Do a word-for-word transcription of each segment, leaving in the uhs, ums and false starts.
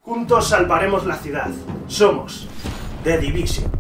Juntos salvaremos la ciudad. Somos The Division.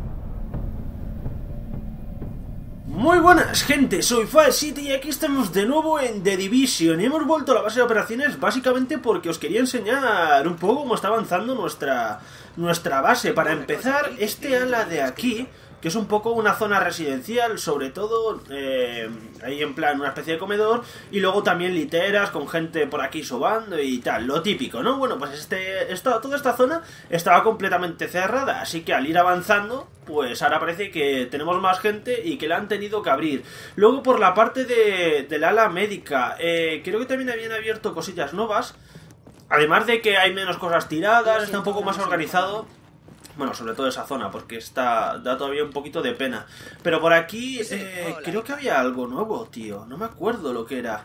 Muy buenas, gente, soy FiveCity y aquí estamos de nuevo en The Division. Y hemos vuelto a la base de operaciones básicamente porque os quería enseñar un poco cómo está avanzando nuestra, nuestra base. Para empezar, este ala de aquí, que es un poco una zona residencial, sobre todo eh, ahí en plan una especie de comedor, y luego también literas con gente por aquí sobando y tal, lo típico, ¿no? Bueno, pues este, esta, toda esta zona estaba completamente cerrada, así que al ir avanzando, pues ahora parece que tenemos más gente y que la han tenido que abrir. Luego por la parte de, del ala médica, eh, creo que también habían abierto cosillas nuevas, además de que hay menos cosas tiradas, está un poco más organizado. Bueno, sobre todo esa zona, porque está da todavía un poquito de pena. Pero por aquí eh, creo que había algo nuevo, tío. No me acuerdo lo que era.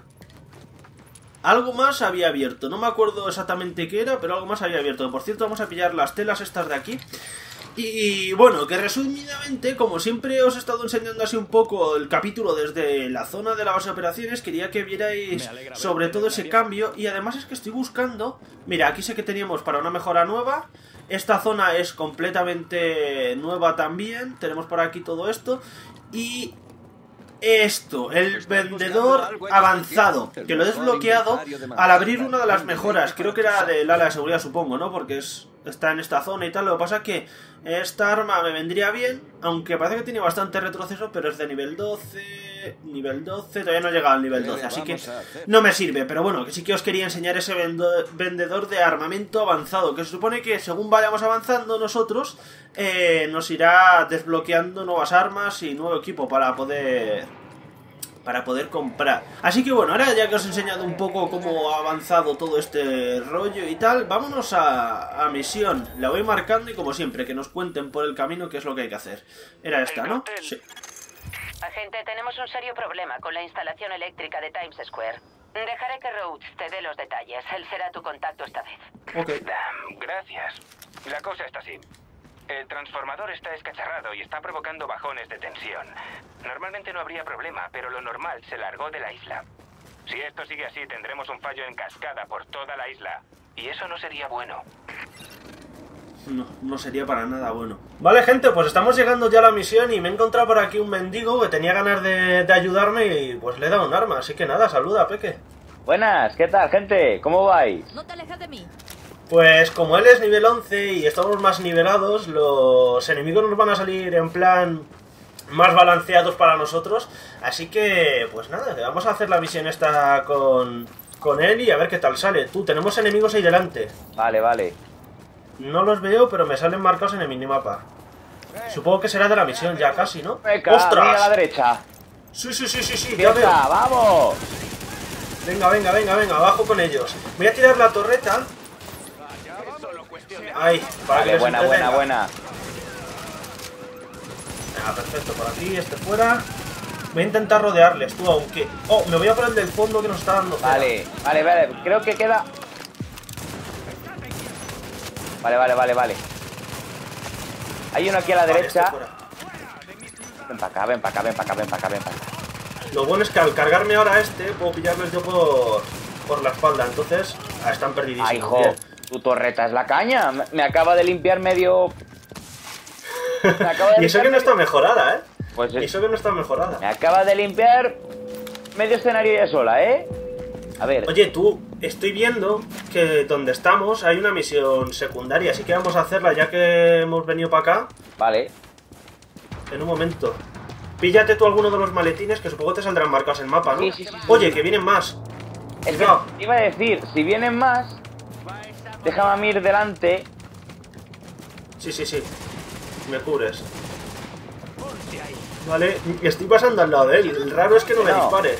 Algo más había abierto. No me acuerdo exactamente qué era, pero algo más había abierto. Por cierto, vamos a pillar las telas estas de aquí. Y bueno, que resumidamente, como siempre os he estado enseñando así un poco el capítulo desde la zona de la base de operaciones, quería que vierais sobre todo ese cambio. Y además es que estoy buscando... Mira, aquí sé que teníamos para una mejora nueva. Esta zona es completamente nueva también. Tenemos por aquí todo esto. Y... esto, el vendedor avanzado, que lo he desbloqueado al abrir una de las mejoras. Creo que era del ala de seguridad, supongo, ¿no? Porque es, está en esta zona y tal. Lo que pasa es que esta arma me vendría bien, aunque parece que tiene bastante retroceso, pero es de nivel doce, nivel doce, todavía no he llegado al nivel doce, así que no me sirve. Pero bueno, que sí que os quería enseñar ese vendedor de armamento avanzado, que se supone que según vayamos avanzando nosotros, eh, nos irá desbloqueando nuevas armas y nuevo equipo para poder... para poder comprar. Así que bueno, ahora ya que os he enseñado un poco cómo ha avanzado todo este rollo y tal, vámonos a, a misión. La voy marcando y como siempre, que nos cuenten por el camino qué es lo que hay que hacer. Era esta, ¿no? Sí. Agente, tenemos un serio problema con la instalación eléctrica de Times Square. Dejaré que Rhodes te dé los detalles. Él será tu contacto esta vez. Ok. Gracias. La cosa está así. El transformador está escacharrado y está provocando bajones de tensión. Normalmente no habría problema, pero lo normal se largó de la isla. Si esto sigue así, tendremos un fallo en cascada por toda la isla. Y eso no sería bueno. No, no sería para nada bueno. Vale, gente, pues estamos llegando ya a la misión y me he encontrado por aquí un mendigo que tenía ganas de, de ayudarme y pues le he dado un arma. Así que nada, saluda, Peque. Buenas, ¿qué tal, gente? ¿Cómo vais? No te alejes de mí. Pues como él es nivel once y estamos más nivelados, los enemigos nos van a salir en plan más balanceados para nosotros. Así que, pues nada, vamos a hacer la misión esta con, con él y a ver qué tal sale. Tú, tenemos enemigos ahí delante. Vale, vale. No los veo, pero me salen marcados en el minimapa. Supongo que será de la misión ya casi, ¿no? Venga, ¡ostras! A la derecha. Sí, sí, sí, sí, sí, ya veo. ¡Vamos! Venga, venga, venga, venga, abajo con ellos. Voy a tirar la torreta. Ahí, para vale, que les buena, buena, buena. Ah, perfecto, por aquí, este fuera. Voy a intentar rodearles, tú, aunque... Oh, me voy a poner el del fondo que nos está dando cera. Vale, vale, vale, creo que queda... Vale, vale, vale, vale. Hay uno aquí a la vale, derecha. Este ven para acá, ven para acá, ven para acá, ven para acá, ven para acá. Lo bueno es que al cargarme ahora a este, puedo pillarles yo por, por la espalda, entonces... Ah, están perdidísimos. ¡Ay, jo! Bien. Tu torreta es la caña. Me, me acaba de limpiar medio... Me acaba de y eso que no medio... está mejorada, ¿eh? Pues es... Y eso que no está mejorada. Me acaba de limpiar medio escenario ya sola, ¿eh? A ver. Oye, tú, estoy viendo que donde estamos hay una misión secundaria, así que vamos a hacerla ya que hemos venido para acá. Vale. En un momento. Píllate tú alguno de los maletines que supongo te saldrán marcados en el mapa, ¿no? Sí, sí, sí, Oye, sí. que vienen más. Es que no. iba a decir, si vienen más, déjame a mí ir delante. Sí, sí, sí. Me cubres. Vale, estoy pasando al lado de él. El raro es que no me no. dispare.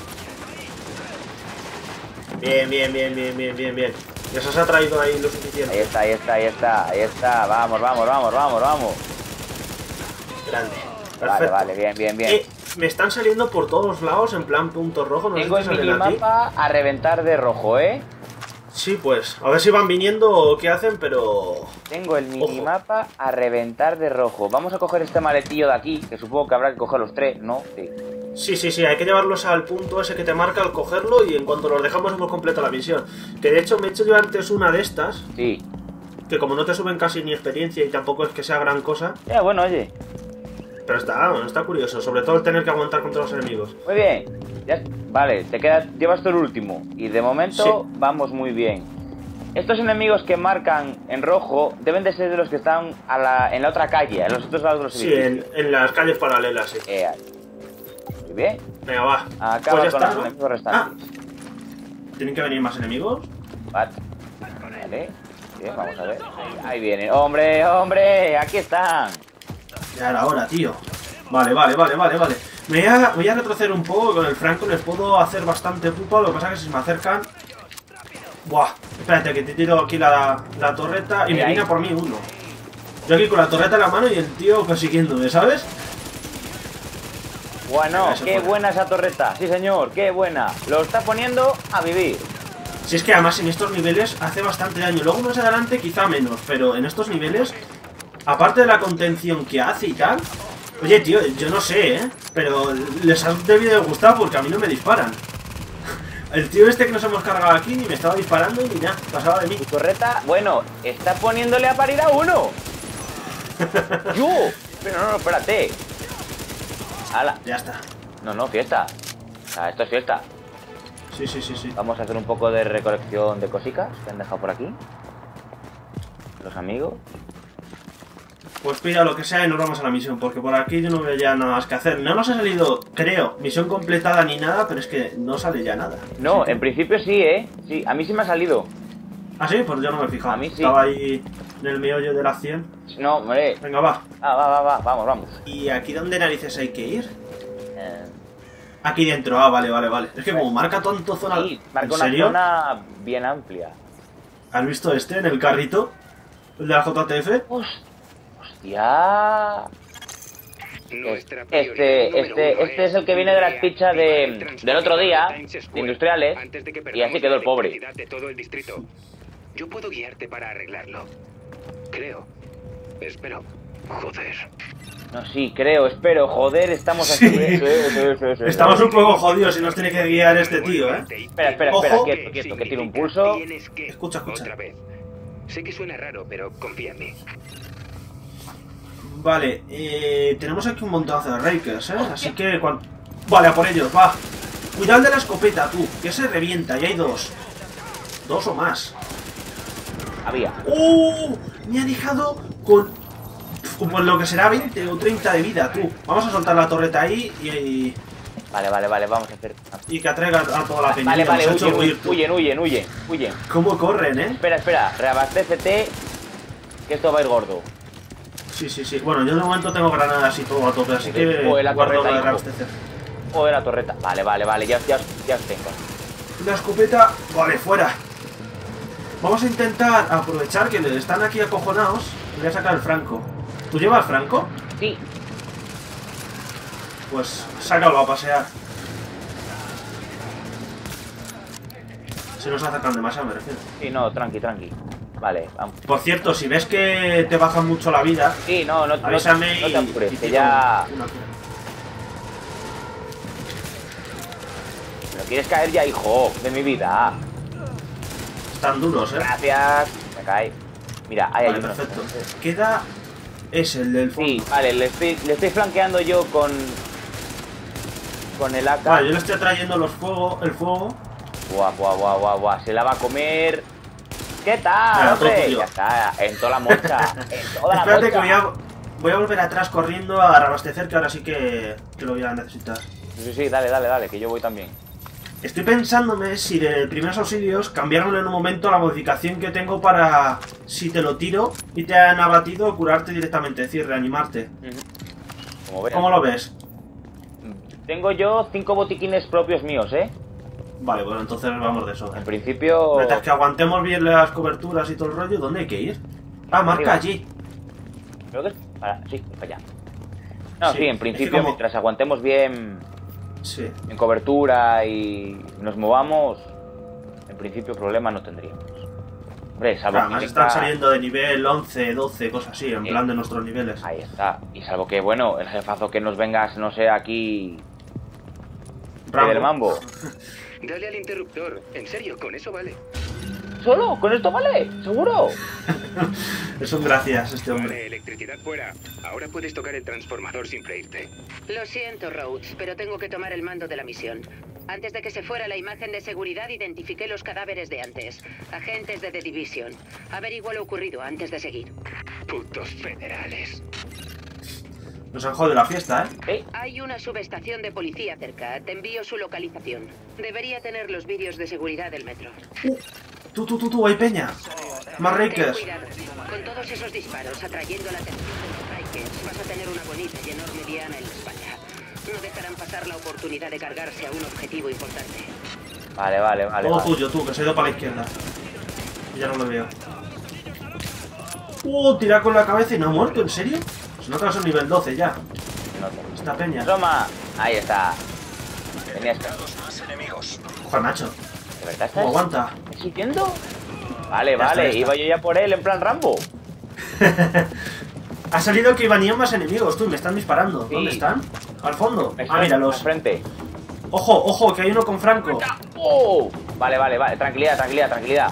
Bien, bien, bien, bien, bien, bien, bien. Ya se os ha traído ahí lo suficiente. Ahí está, ahí está, ahí está, ahí está. Vamos, vamos, vamos, vamos, vamos. Grande. Perfecto. Vale, vale, bien, bien, bien. Eh, me están saliendo por todos lados en plan punto rojo. No Tengo sé si el salen a ti. minimapa a reventar de rojo, ¿eh? Sí, pues. A ver si van viniendo o qué hacen, pero... Tengo el minimapa a reventar de rojo. Vamos a coger este maletillo de aquí, que supongo que habrá que coger los tres, ¿no? Sí. Sí, sí, sí, hay que llevarlos al punto ese que te marca al cogerlo y en cuanto los dejamos hemos completado la misión. Que de hecho me he hecho yo antes una de estas. Sí. Que como no te suben casi ni experiencia y tampoco es que sea gran cosa. Ya, bueno, oye. Pero está, está curioso, sobre todo el tener que aguantar contra los enemigos. Muy bien. Ya, vale, te quedas, llevas tú el último. Y de momento Sí. vamos muy bien. Estos enemigos que marcan en rojo deben de ser de los que están a la, en la otra calle, en los otros lados de los Sí, en, edificios. en las calles paralelas, sí. Eh, muy bien. Venga, va. Acaba Pues ya con está, los ¿no? enemigos restantes. Ah, ¿tienen que venir más enemigos? Vale. Vale. Bien, vamos a ver. Ahí, ahí vienen. ¡Hombre, hombre! ¡Aquí están! Ya era hora, tío. Vale, vale, vale, vale, vale. Me voy a, voy a retroceder un poco. Con el Franco les puedo hacer bastante pupa. Lo que pasa es que si me acercan... Buah, espérate que te tiro aquí la, la torreta y me Ahí, viene ahí. por mí uno. Yo aquí con la torreta en la mano y el tío persiguiéndome, ¿sabes? Bueno, Eso qué fue. buena esa torreta. Sí, señor, qué buena. Lo está poniendo a vivir. Si es que además en estos niveles hace bastante daño. Luego más adelante quizá menos, pero en estos niveles, aparte de la contención que hace y tal... Oye, tío, yo no sé, ¿eh? Pero les ha debido de gustar porque a mí no me disparan. El tío este que nos hemos cargado aquí ni me estaba disparando ni nada, pasaba de mí. Tu torreta, bueno, está poniéndole a parir a uno. ¡Yo! Pero no, no, espérate. ¡Hala! Ya está. No, no, fiesta. O sea, esto es fiesta. Sí, sí, sí, sí. Vamos a hacer un poco de recolección de cositas que han dejado por aquí. Los amigos. Pues pida lo que sea y nos vamos a la misión, porque por aquí yo no veo ya nada más que hacer. No nos ha salido, creo, misión completada ni nada, pero es que no sale ya nada. No, Sí, en principio sí, ¿eh? Sí, a mí sí me ha salido. Ah, sí, pues yo no me he fijado. A mí sí. Estaba ahí en el meollo de la acción. No, hombre. Venga, va. Ah, va, va, va, vamos, vamos. ¿Y aquí dónde narices hay que ir? Eh, Aquí dentro, ah, vale, vale, vale. Es que como marca tanto zona... sí, marca ¿En una serio? zona bien amplia. ¿Has visto este en el carrito? ¿El de la J T F? Hostia. Hostia. Nuestra Este, prioridad este, número uno este es el que viene de las pizzas de, del otro día, de industriales, antes de que y así quedó el pobre. perdamos la electricidad de todo el distrito. Yo puedo guiarte para arreglarlo. Creo. Espero. Joder. No, sí, creo, espero, joder, estamos Sí. aquí. Sí, sí, sí, sí, sí. Estamos un poco jodidos y nos tiene que guiar este tío, ¿eh? Espera, espera, espera, Ojo. quieto, quieto, que tiro un pulso. Tienes que... Escucha, escucha. Otra vez. Sé que suena raro, pero confía en mí. Vale, eh, tenemos aquí un montazo de Rakers, ¿eh? Así que... cuan- Vale, a por ellos, va. Cuidado de la escopeta, tú, que se revienta, y hay dos. Dos o más. Había. ¡Uh! Me ha dejado con... Pues lo que será veinte o treinta de vida, tú. Vamos a soltar la torreta ahí y... Vale, vale, vale, vamos a hacer. Y que atraiga a toda la peña. Vale, vale, Nos ha hecho huyen, huir, tú. huyen, huyen, huyen, huyen. ¿Cómo corren, eh? Espera, espera, reabastécete, que esto va a ir gordo. Sí, sí, sí. Bueno, yo de momento tengo granadas y todo a tope, así que Joder, la guardo torreta, lo de hijo. reabastecer. Joder, la torreta. Vale, vale, vale, ya, ya, ya os tengo. La escopeta... Vale, fuera. Vamos a intentar aprovechar que están aquí acojonados y voy a sacar el franco. ¿Tú llevas franco? Sí, Pues sácalo a pasear. Se nos acercan demasiado, me refiero. sí, no, tranqui, tranqui. Vale, vamos. Por cierto, si ves que te bajan mucho la vida, Sí, no, no, no, avísame no y, te apures, y que tiro ya... una cura. Pero quieres caer ya, hijo, de mi vida. Están duros, eh. Gracias. Me cae. Mira, ahí Vale, hay uno. perfecto. Queda... Es el del fondo. Sí, vale, le estoy, le estoy flanqueando yo con... Con el A K. Vale, yo le estoy trayendo los fuego, el fuego. Buah, buah, buah, buah, buah. Se la va a comer. ¿Qué tal, Ah, todo hombre? tuyo. Ya está, en toda la mocha. En toda la Espérate mocha. que voy a, voy a volver atrás corriendo a reabastecer, que ahora sí que, que lo voy a necesitar. Sí, sí, dale, dale, dale, que yo voy también. Estoy pensándome si de primeros auxilios cambiarlo en un momento a la modificación que tengo para, si te lo tiro y te han abatido, curarte directamente, es decir, reanimarte. Como veas. ¿Cómo lo ves? Tengo yo cinco botiquines propios míos, ¿eh? Vale, bueno, entonces vamos de eso. En principio... Mientras que aguantemos bien las coberturas y todo el rollo, ¿dónde hay que ir? Ah, marca Arriba. allí. Creo que es para... Sí, para allá. No, Sí, sí, es en que principio, como- mientras aguantemos bien Sí. en cobertura y nos movamos, en principio problema no tendríamos. Hombre, salvo Además que están tenga- saliendo de nivel once, doce, cosas así, en Sí. plan de nuestros niveles. Ahí está. Y salvo que, bueno, el jefazo que nos vengas, no sé, aquí... Rambo. del mambo. Dale al interruptor. En serio, con eso vale. solo. Con esto vale, seguro. Es un gracias este hombre. Vale, electricidad fuera. Ahora puedes tocar el transformador sin freírte. Lo siento, Rhodes, pero tengo que tomar el mando de la misión. Antes de que se fuera la imagen de seguridad, identifiqué los cadáveres de antes. Agentes de The Division. Averigua lo ocurrido antes de seguir. Putos federales. Nos han jodido la fiesta, ¿eh? ¿Eh? Hay una subestación de policía cerca. Te envío su localización. Debería tener los vídeos de seguridad del metro. Uh, tú, tú, tú, tú, hay peña. Más Ten Rakers. cuidado. Con todos esos disparos atrayendo la atención de los Rakers, vas a tener una bonita y enorme diana en la espalda. No dejarán pasar la oportunidad de cargarse a un objetivo importante. Vale, vale, vale. Todo vale. tuyo, tú, que se ha ido para la izquierda. Y ya no lo veo. Uh, tira con la cabeza y no ha muerto, ¿en serio? Se nota que son nivel doce ya. No te- Esta peña. Toma. Ahí está. Tenías que... Ojo, Nacho. ¿De verdad ¿Cómo estás aguanta? existiendo? Vale, Ya está, vale. ya está. Iba yo ya por él en plan Rambo. Ha salido que venían más enemigos, tú, y me están disparando. Sí. ¿Dónde están? Al fondo. Me Ah, suena míralos. al frente. Ojo, ojo, que hay uno con Franco. ¡Oh! Vale, vale, vale. Tranquilidad, tranquilidad, tranquilidad.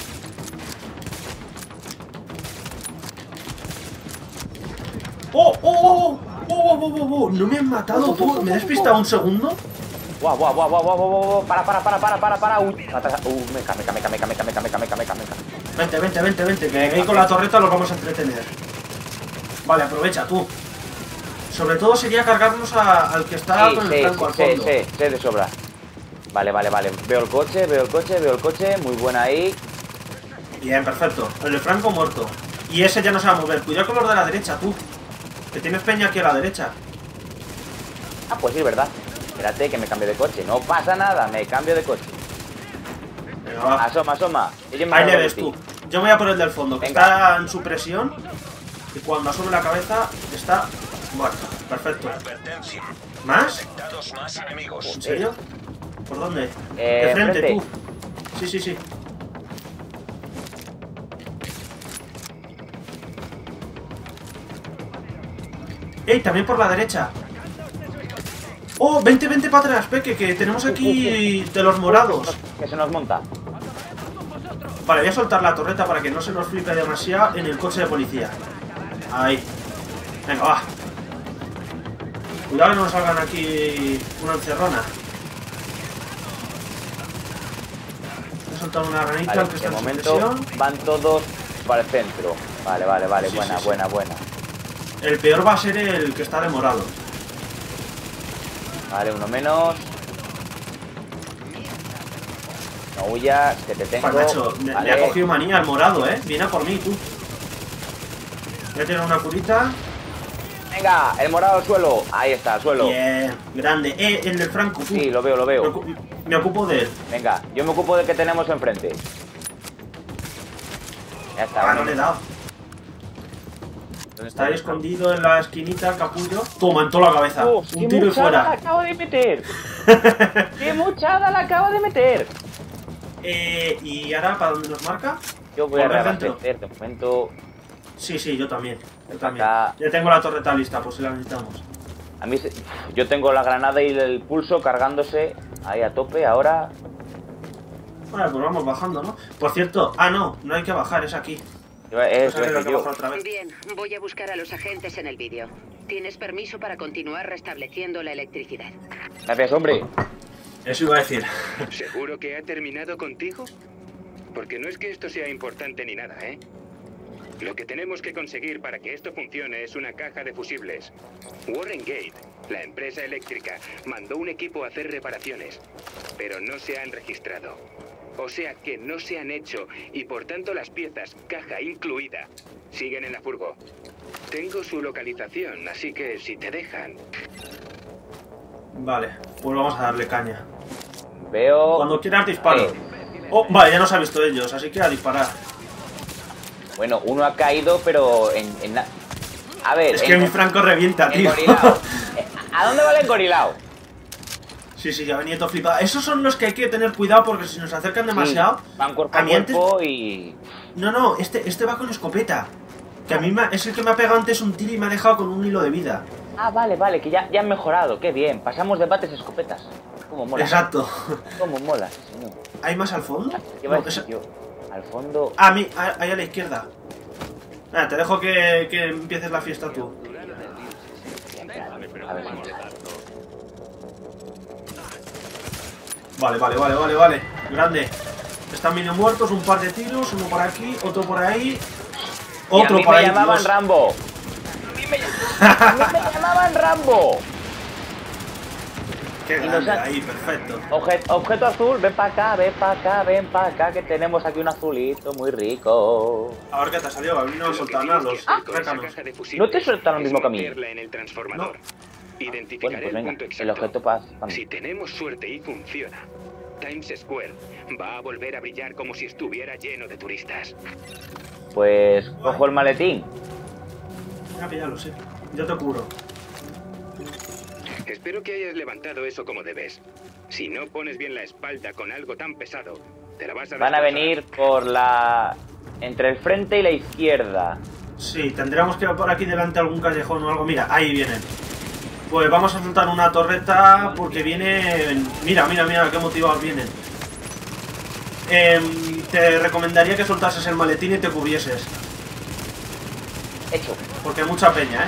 ¡Oh, oh, oh! ¡Oh, oh, oh, oh, oh! ¿No me han matado, tú? ¿Me he despistado un segundo? Guau, guau, guau, guau, guau, guau, guau. Para, para, para, para, para, para. Uy, atrás. Uh, meca, meca, meca, meca, meca, meca, meca, meca, meca, meca. Vente, vente, vente, vente, que ahí con la torreta los vamos a entretener. Vale, aprovecha tú. Sobre todo sería cargarnos a- al que está Sí, con el sí, Franco al sí, fondo. sí, sí, de sobra. Vale, vale, vale. Veo el coche, veo el coche, veo el coche. Muy buena ahí. Bien, perfecto. El de Franco muerto. Y ese ya no se va a mover. Cuidado con los de la derecha, tú. Que tienes peña aquí a la derecha. Ah, pues sí, verdad. Espérate que me cambio de coche. No pasa nada, me cambio de coche. Venga, va. Asoma, asoma. Ellos me Ahí han le dado ves de tú. ti. Yo me voy a por el del fondo, que Venga. está en su presión. Y cuando asome la cabeza, está muerto. Perfecto. ¿Más? ¿En serio? ¿Por dónde? Eh, de frente, frente. tú. Sí, sí, sí. ¡Ey! También por la derecha. ¡Oh! Vente, vente para atrás, Peque, que tenemos aquí de los morados. Que se nos monta. Vale, voy a soltar la torreta para que no se nos flipe demasiado en el coche de policía. Ahí. Venga, va. Cuidado que no nos salgan aquí una encerrona. Voy a soltar una granita Vale, al que está de en su momento presión. van todos para el centro. Vale, vale, vale. Sí, buena, sí, sí. buena, buena. El peor va a ser el que está de morado. Vale, uno menos. No huyas, que te tengo. Pues, Nacho, me, Vale. me ha cogido manía el morado, ¿eh? Viene a por mí, tú. Voy a tirar una curita. Venga, el morado al suelo. Ahí está, al suelo. Bien, grande. Eh, el del Franco, tú. Sí, lo veo, lo Me, veo. ocu- me ocupo de él. Venga, yo me ocupo del que tenemos enfrente. Ya está. Ah, no bueno. le he dado. ¿Dónde Está ahí escondido en la esquinita, el capullo. Toma, en toda la cabeza. Uf, Un qué tiro y muchada la fuera. acabo de meter. ¡Qué muchada la acabo de meter! eh, ¿Y ahora para dónde nos marca? Yo voy a Volver dentro. reabastecer de momento. Sí, sí, yo también. Yo también. Acá. Ya tengo la torreta lista, por si la necesitamos. A mí, se- yo tengo la granada y el pulso cargándose ahí a tope. Ahora, Bueno, pues vamos bajando, ¿no? Por cierto, ah, no, no hay que bajar, es aquí. yo- eso Pues hay es que yo. bajar otra vez. Bien, voy a buscar a los agentes en el vídeo. Tienes permiso para continuar restableciendo la electricidad. Gracias, hombre. Eso iba a decir. ¿Seguro que ha terminado contigo? Porque no es que esto sea importante ni nada, ¿eh? Lo que tenemos que conseguir para que esto funcione es una caja de fusibles. Warren Gate, la empresa eléctrica, mandó un equipo a hacer reparaciones, pero no se han registrado. O sea que no se han hecho y por tanto las piezas, caja incluida, siguen en la furgo. Tengo su localización, así que si te dejan... Vale, pues vamos a darle caña. Veo. Cuando quieras disparo. Eh, Oh, vale, ya nos ha visto ellos, así que a disparar. bueno, uno ha caído, pero en. en na- A ver. Es que en- mi Franco revienta, tío. engorilao. Eh, ¿A dónde va el engorilao? Sí, sí, ya venía todo flipado. Esos son los que hay que tener cuidado porque si nos acercan demasiado... Sí, van cuerpo a a mí antes- cuerpo y. No, no, este, este va con escopeta. Que a mí me- es el que me ha pegado antes un tiro y me ha dejado con un hilo de vida. Ah, vale, vale, que ya, ya han mejorado. Qué bien. Pasamos de bates a escopetas. Cómo mola. Exacto. Cómo mola, sí, señor. ¿Hay más al fondo? Lleva No, el esa- sitio. Al fondo... A mí, a- ahí a la izquierda. Ah, te dejo que, que empieces la fiesta tú. A ver si... Vale, vale, vale, vale, vale. Grande. Están medio muertos, un par de tiros, uno por aquí, otro por ahí. Otro y a mí por me ahí. llamaban Dios. Rambo. A mí me, a mí me llamaban Rambo. Qué y grande, nos han- ahí, perfecto. Obje- objeto azul, ven para acá, ven para acá, ven para acá, que tenemos aquí un azulito muy rico. A ver qué te ha salido, a mí no me Lo que soltan nada tienes los que hacer con esa rácanos. caja de fusibles ¿No te sueltan lo es mismo que a mí? meterla en el transformador. Identificaré Bueno, pues el venga, punto el exacto. objeto para... para Si mí. tenemos suerte y funciona, Times Square va a volver a brillar como si estuviera lleno de turistas. Pues cojo el maletín. Ya que ya lo sé. Yo te cubro. Espero que hayas levantado eso como debes. Si no pones bien la espalda con algo tan pesado, te la vas a Van a destrozar. venir por la... entre el frente y la izquierda. Sí, tendríamos que ir por aquí delante algún callejón o algo. Mira, ahí vienen. Pues vamos a soltar una torreta porque vienen... Mira, mira, mira qué motivados vienen. Em, te recomendaría que soltases el maletín y te cubrieses. Hecho. Porque hay mucha peña, ¿eh?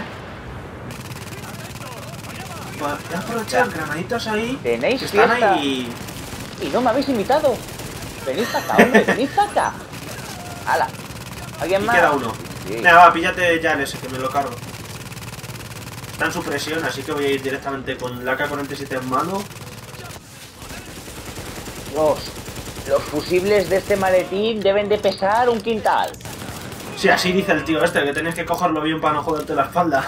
Voy a aprovechar granaditos ahí. Tenéis que están fiesta. ahí. Y no me habéis invitado. Venid para acá, hombre, venid para acá. ¡Hala! ¿Alguien Y más? queda uno. Sí. Venga, va, píllate ya el ese que me lo cargo. Está en supresión, así que voy a ir directamente con la K cuarenta y siete en mano. Los, los fusibles de este maletín deben de pesar un quintal. Sí, así dice el tío este, que tenés que cogerlo bien para no joderte la espalda.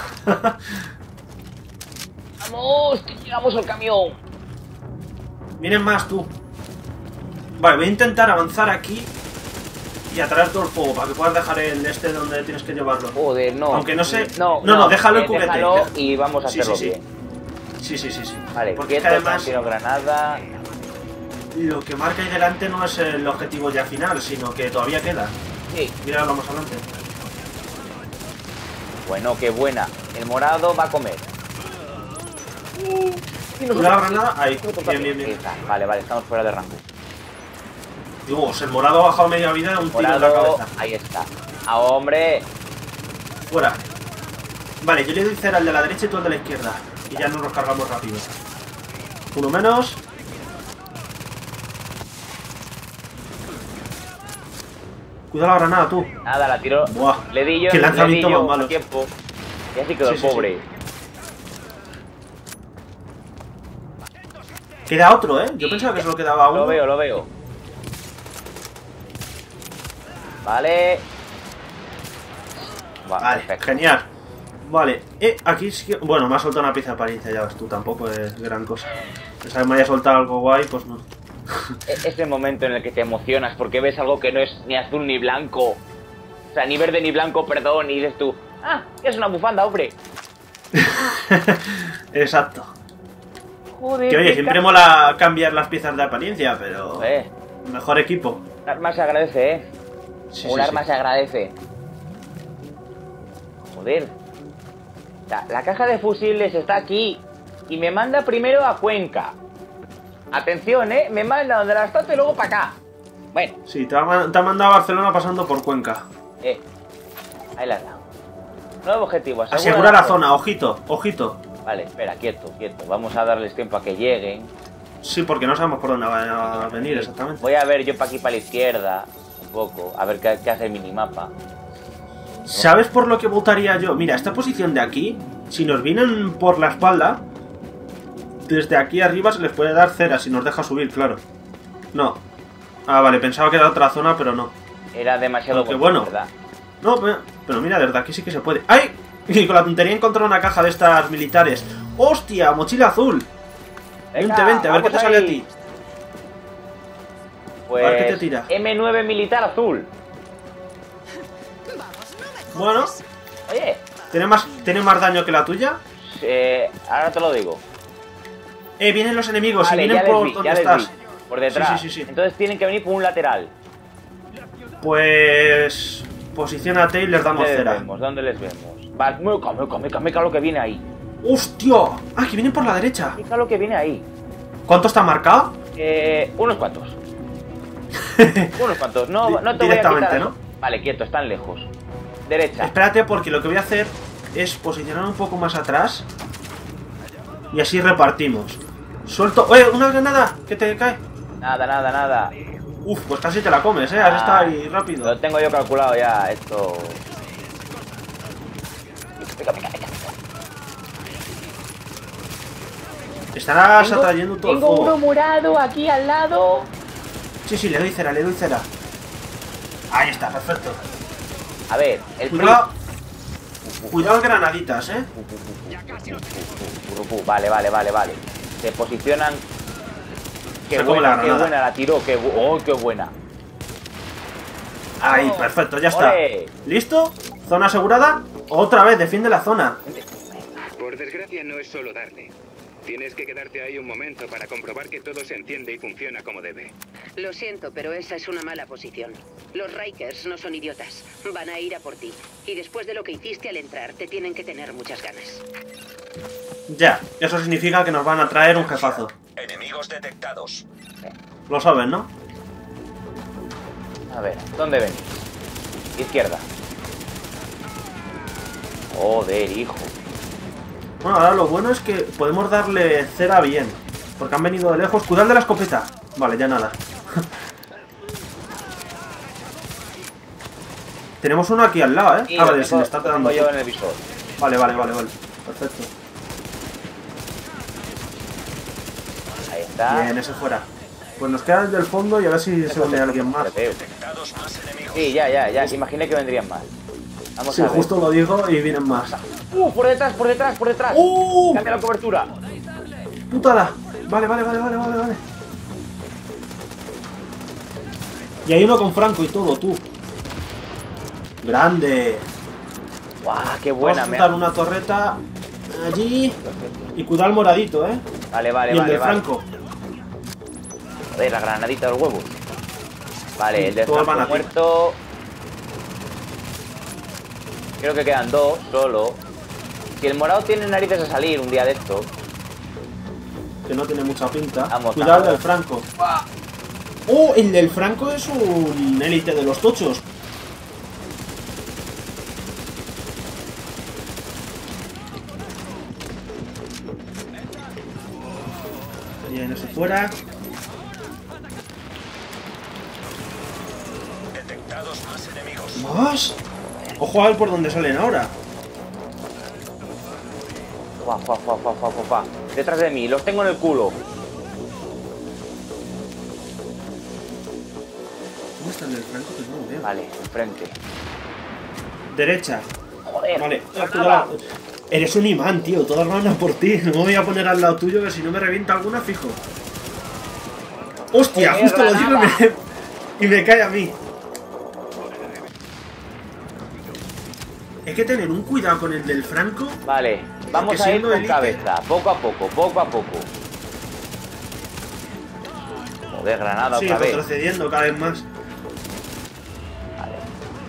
¡Vamos! ¡Que llegamos al camión! Vienen más, tú. Vale, voy a intentar avanzar aquí y atraer todo el fuego para que puedas dejar el este donde tienes que llevarlo. Joder, no. Aunque no sé- No, no, no, déjalo y eh, cúbrete. déjalo Deja- y vamos a Sí, hacerlo sí, sí. bien. Sí, sí, sí, sí. Vale, porque es quieto, que además tiro granada. lo que marca ahí delante no es el objetivo ya final, sino que todavía queda. Sí. Míralo más adelante. Bueno, qué buena. El morado va a comer. Y Cuidado la granada, ahí. Bien, Bien, bien, bien. Está. Vale, vale, estamos fuera de rango. Dios, el morado ha bajado media vida, un tiro en la Morado, cabeza. ahí está. ¡Ah, hombre! Fuera. Vale, yo le doy cera al de la derecha y tú al de la izquierda. Y ya no nos cargamos rápido. Uno menos. Cuidado la granada, tú. Nada, la tiro. Buah, Le di yo, qué le lanzamiento di yo más malo. a tiempo. Y así quedó Sí, el sí, sí. pobre. Queda otro, ¿eh? Yo pensaba que solo quedaba uno. Lo veo, lo veo. Vale. Va, Vale, perfecto. genial. Vale, eh, aquí sí que... Bueno, me ha soltado una pieza de paliza, ya ves tú, tampoco es gran cosa. Pensaba que me haya soltado algo guay, pues no. Es el momento en el que te emocionas porque ves algo que no es ni azul ni blanco. O sea, ni verde ni blanco, perdón, y dices tú, ah, es una bufanda, hombre. Exacto. Joder. Que oye, qué siempre ca- mola cambiar las piezas de apariencia, pero... Eh, Mejor equipo. un arma se agradece, eh. Sí, un sí, arma sí. se agradece. Joder. La, la caja de fusibles está aquí y me manda primero a Cuenca. Atención, eh, me manda donde la estatua y luego para acá. Bueno, Sí, te ha, man- te ha mandado a Barcelona pasando por Cuenca. eh. Ahí la has dado. Nuevo objetivo, asegura Asegura la zona, ojito, ojito. Vale, espera, quieto, quieto. Vamos a darles tiempo a que lleguen. Sí, porque no sabemos por dónde van a venir exactamente. Voy a ver yo para aquí, para la izquierda, un poco, a ver qué, qué hace el minimapa. ¿Sabes por lo que votaría yo? Mira, esta posición de aquí, si nos vienen por la espalda, desde aquí arriba se les puede dar cera si nos deja subir, claro. No. Ah, vale, pensaba que era otra zona, pero no. Era demasiado Aunque bonito, bueno. ¿verdad? No, pero, pero mira, desde aquí sí que se puede. ¡Ay! Y con la tontería he encontrado una caja de estas militares. ¡Hostia! Mochila azul. Venga, Vente, vente, a ver qué te vamos sale a ahí. ti. Pues A ver qué te tira. eme nueve militar azul. Bueno, Oye, ¿tiene más, ¿tiene más daño que la tuya? eh, ahora te lo digo. Eh, vienen los enemigos Vale, y ya vienen les por vi, donde ya les estás. vi. Por detrás. Sí, sí, sí, sí. Entonces tienen que venir por un lateral. Pues... Posiciónate y les damos ¿Dónde les cera. vemos? ¿Dónde les vemos? Vale, meca, meca, meca, meca lo que viene ahí. ¡Hostia! ¡Ah, que vienen por la derecha! Meca lo que viene ahí. ¿Cuánto está marcado? Eh, unos cuantos. Unos cuantos. No, no te voy a Directamente, quitar. ¿no? Vale, quieto, están lejos. Derecha. Espérate, porque lo que voy a hacer es posicionar un poco más atrás. Y así repartimos. Suelto... ¡Eh! ¡Una granada! ¿Qué te cae? Nada, nada, nada. Uf, pues casi te la comes, ¿eh? Has Ah, estado ahí rápido. Lo tengo yo calculado ya, esto... Venga, venga, venga. Estarás Tengo- atrayendo todo el Tengo uno fuego. morado aquí al lado. Sí, sí, le doy cera, le doy cera. Ahí está, perfecto. A ver, el Cuidado. Cuidado granaditas, ¿eh? Pu- Vale, vale, vale, vale. Se posicionan. Qué Se come buena, la qué granada. buena la tiró, qué, bu- oh, qué buena. Ahí, Oh, perfecto, ya está. ole. ¿Listo? Zona asegurada. Otra vez, defiende la zona. Por desgracia no es solo darle. Tienes que quedarte ahí un momento para comprobar que todo se enciende y funciona como debe. Lo siento, pero esa es una mala posición. Los Rikers no son idiotas. Van a ir a por ti. Y después de lo que hiciste al entrar, te tienen que tener muchas ganas. Ya, eso significa que nos van a traer un jefazo. Enemigos detectados. Lo saben, ¿no? A ver, ¿dónde ven? Izquierda. Joder, hijo. Bueno, ahora lo bueno es que podemos darle cera bien. Porque han venido de lejos. Cuidado de la escopeta. Vale, ya nada. Tenemos uno aquí al lado, ¿eh? Y Ah, lo vale, se tengo- me está lo pegando. tengo yo en el visor. Vale, vale, vale, vale. Perfecto. Ahí está. Bien, ese fuera. Pues nos queda el del fondo y a ver si se une alguien más. Te veo. Detectados más enemigos. Sí, ya, ya, ya. Imaginé que vendrían más. Vamos Sí, a ver. justo lo digo y vienen más. Uh, por detrás, por detrás, por detrás. ¡Uh! Cambia la cobertura. ¡Putada! Vale, vale, vale, vale, vale, vale. Y hay uno con Franco y todo, tú. Grande. Guau, qué Vamos buena. a Me... montar una torreta allí. Y cuidado al moradito, ¿eh? Vale, vale, y el vale, de vale. Franco. Joder, la granadita de los huevos. Vale, el de Todos van Franco a ti. muerto. Creo que quedan dos, solo. Si el morado tiene narices a salir un día de esto. Que no tiene mucha pinta. Vamos, Cuidado el vamos. del Franco. ¡Oh! El del Franco es un élite de los tochos. Bien, ese fuera. Detectados más enemigos. ¿Más? Ojo a ver por dónde salen ahora. Fua, fua, fua, fua, fua, fua, fua. Detrás de mí, los tengo en el culo. ¿Dónde está el del Franco? Que no lo veo. Vale, enfrente. Derecha. Joder. Vale, granada. cuidado. Eres un imán, tío. Todas van a por ti. No me voy a poner al lado tuyo que si no me revienta alguna, fijo. ¡Hostia! Joder, Justo lo digo y granada. me, y me cae a mí. Hay que tener un cuidado con el del Franco. Vale, vamos Porque a ir siendo con élite- cabeza. Poco a poco, poco a poco. Joder, granada Sí, otra vez. retrocediendo cada vez más. Vale.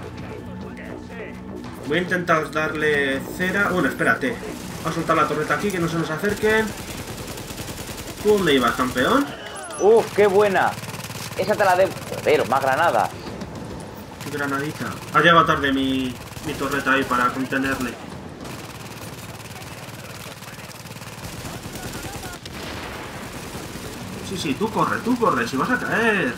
Voy a intentar darle cera. Bueno, espérate. Voy a soltar la torreta aquí, que no se nos acerquen. ¿Tú dónde ibas, campeón? Uf, qué buena. Esa te la debo. Joder, más granadas. Granadita. Ha llegado tarde mi, mi torreta ahí para contenerle. Sí, sí, tú corre, tú corre, si vas a caer.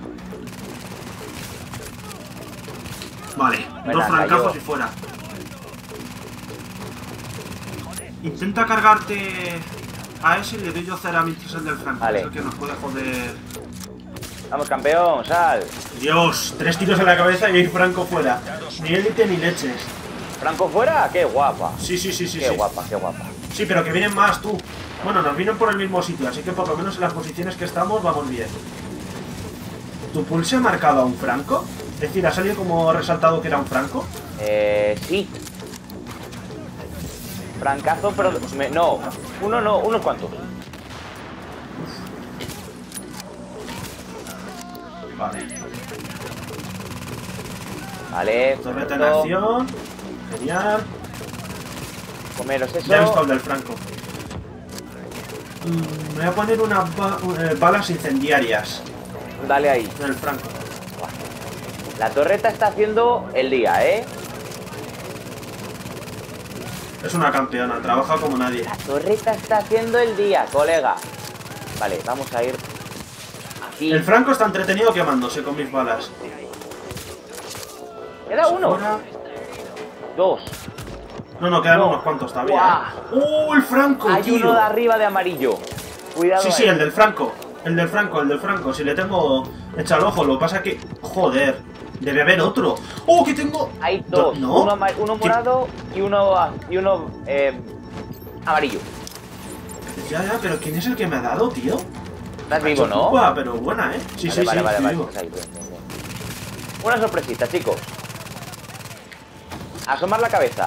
Vale, Buena, dos francazos cayó. y fuera. Intenta cargarte a ese y le doy yo cera mientras el del Franco. Vale. Es el que nos puede joder. Vamos, campeón, sal. Dios, tres tiros en la cabeza y hay Franco fuera. Ni élite ni leches. ¿Franco fuera? Qué guapa. Sí, sí, sí, sí. Qué sí. guapa, qué guapa. Sí, pero que vienen más, tú. Bueno, nos vienen por el mismo sitio, así que por lo menos en las posiciones que estamos vamos bien. ¿Tu pulse ha marcado a un Franco? Es decir, ¿ha salido como resaltado que era un Franco? Eh, sí. Francazo, pero... me- no, uno no, unos cuantos. Vale. Vale, Torreta en perfecto. acción. Genial. Comeros eso. Ya he visto el del Franco. Mm, me voy a poner unas ba- eh, balas incendiarias Dale ahí. en el Franco. La torreta está haciendo el día, ¿eh? Es una campeona, trabaja como nadie. La torreta está haciendo el día, colega. Vale, vamos a ir aquí. El Franco está entretenido quemándose con mis balas. Queda uno. Ahora... Dos. No, no, quedan No. unos cuantos todavía. ¿eh? ¡Uh, el Franco, Hay tío! uno de arriba de amarillo. Cuidado. Sí, sí, ahí. el del Franco. El del Franco, el del Franco. Si le tengo echado el ojo, lo que pasa que... Joder, debe haber otro. ¡Oh, que tengo! Hay dos. ¿No? Uno, ama- uno ¿Qué? morado y uno, y uno eh, amarillo. Ya, ya, pero ¿quién es el que me ha dado, tío? Estás vivo, ¿no? Ocupa, pero buena, ¿eh? Sí, Vale, sí, vale, sí, vale, estoy vale, vivo. pues ahí, bien, bien, bien. Una sorpresita, chicos. Asomar la cabeza.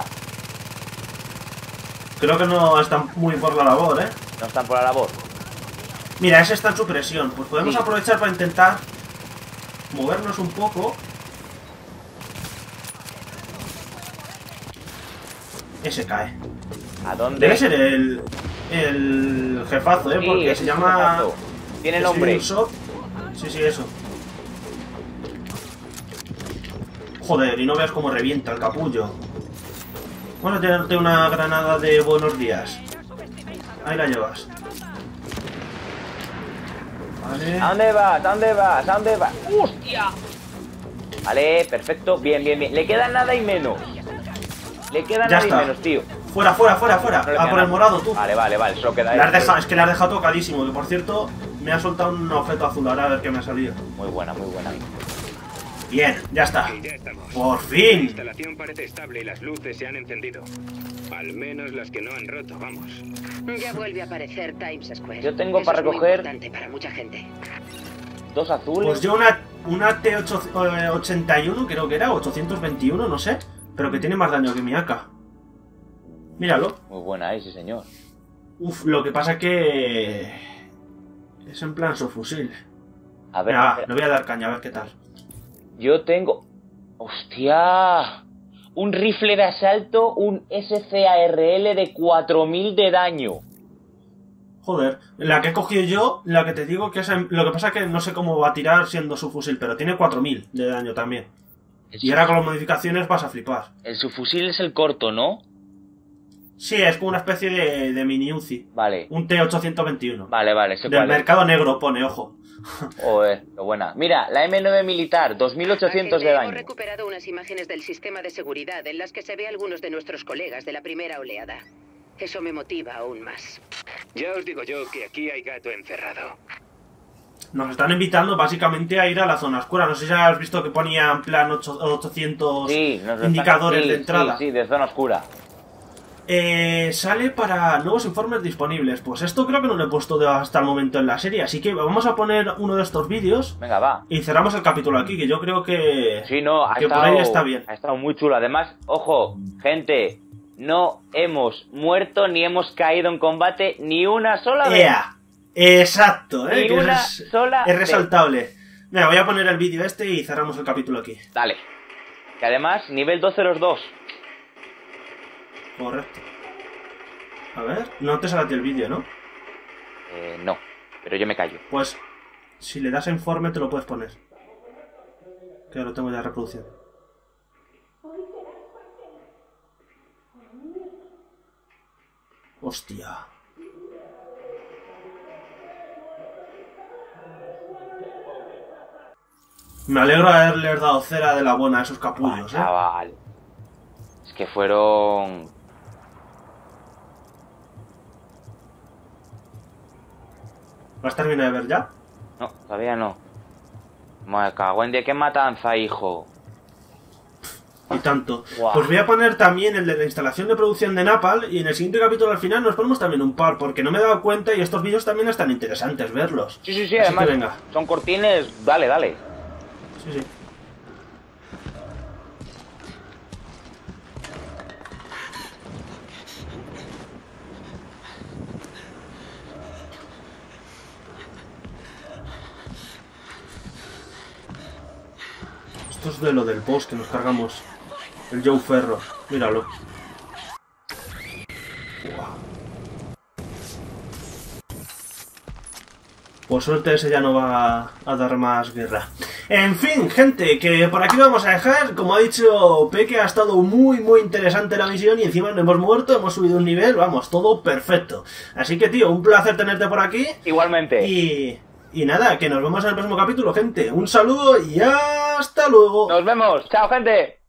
Creo que no están muy por la labor, ¿eh? No están por la labor. Mira, ese está en supresión. Pues podemos Sí. aprovechar para intentar movernos un poco. Ese cae. ¿A dónde? Debe ser el, el jefazo, ¿eh? Sí, Porque ese se es un llama... jefazo. Tiene es nombre. un shot. Sí, sí, eso. Joder, y no veas cómo revienta el capullo. Bueno, tenerte una granada de buenos días. Ahí la llevas. Vale. ¿A dónde vas? ¿A dónde vas? ¿A dónde vas? ¡Hostia! Vale, perfecto. Bien, bien, bien. Le queda nada y menos. Le queda Ya nada está. y menos, tío. Fuera, fuera, fuera, fuera. No le Ah, queda por el nada. morado, tú. Vale, vale, vale. Solo queda Le has esto. dejado- es que le has dejado tocadísimo. Que por cierto, me ha soltado un objeto azul. Ahora a ver qué me ha salido. Muy buena, muy buena. Bien, ya está. Y ya estamos. Por La fin. instalación parece estable y las luces se han encendido. Al menos las que no han roto, vamos. Ya vuelve a aparecer Times Square. Yo tengo Eso para es muy recoger- importante para mucha gente. Dos azules. Pues yo una, una T ochenta y uno, creo que era, ochocientos veintiuno, no sé. Pero que tiene más daño que mi A K. Míralo. Muy buena ahí, sí, señor. Uf, lo que pasa que... Es en plan su fusil. A ver, Venga, va, espera. le voy a dar caña, a ver qué tal. Yo tengo... ¡Hostia! Un rifle de asalto, un S C A R L de cuatro mil de daño. Joder, la que he cogido yo, la que te digo que es... en- Lo que pasa que no sé cómo va a tirar siendo su fusil, pero tiene cuatro mil de daño también. Y ahora con las modificaciones vas a flipar. El subfusil es el corto, ¿no? Sí, es como una especie de, de mini Uzi. Vale. Un T ochocientos veintiuno. Vale, vale, sé Del cuál es. mercado negro pone, ojo. Joder, qué buena. Mira, la M nueve militar, dos mil ochocientos de Agente, daño. hemos recuperado unas imágenes del sistema de seguridad en las que se ve a algunos de nuestros colegas de la primera oleada. Eso me motiva aún más. Ya os digo yo que aquí hay gato encerrado. Nos están invitando básicamente a ir a la zona oscura. No sé si has visto que ponía en plan ocho- ochocientos Sí, nos lo indicadores están- sí, de entrada. Sí, sí, de zona oscura. Eh, sale para nuevos informes disponibles. Pues esto creo que no lo he puesto de- hasta el momento en la serie. Así que vamos a poner uno de estos vídeos Venga, va. y cerramos el capítulo aquí, que yo creo que, Sí, no, ha que estado, por ahí está bien. ha estado muy chulo. Además, ojo, gente, no hemos muerto ni hemos caído en combate ni una sola vez. ¡Ea! Exacto, ¿eh? Ni Que una es, sola es vez. resaltable. Mira, voy a poner el vídeo este y cerramos el capítulo aquí. Dale. Que además, nivel doce los dos. Correcto. A ver, no te sale a ti el vídeo, ¿no? Eh, no, pero yo me callo. Pues, si le das a informe te lo puedes poner. Que lo tengo ya en reproducción. Hostia. Me alegro de haberles dado cera de la buena a esos Ah, capullos, ¿eh? chaval. Es que fueron... ¿Vas a terminar de ver ya? No, todavía no. Me cago en de qué matanza, hijo. Y tanto. Guau. Pues voy a poner también el de la instalación de producción de Napal y en el siguiente capítulo al final nos ponemos también un par, porque no me he dado cuenta y estos vídeos también están interesantes verlos. Sí, sí, sí, Así además que venga. son cortines... Dale, dale. Sí, sí. Esto es de lo del boss que nos cargamos. El Joe Ferro. Míralo. Guau. Por suerte ese ya no va a dar más guerra. En fin, gente, que por aquí lo vamos a dejar. Como ha dicho Peque, ha estado muy, muy interesante la misión y encima no hemos muerto, hemos subido un nivel, vamos, todo perfecto. Así que, tío, un placer tenerte por aquí. Igualmente. Y, y nada, que nos vemos en el próximo capítulo, gente. Un saludo y hasta luego. Nos vemos. Chao, gente.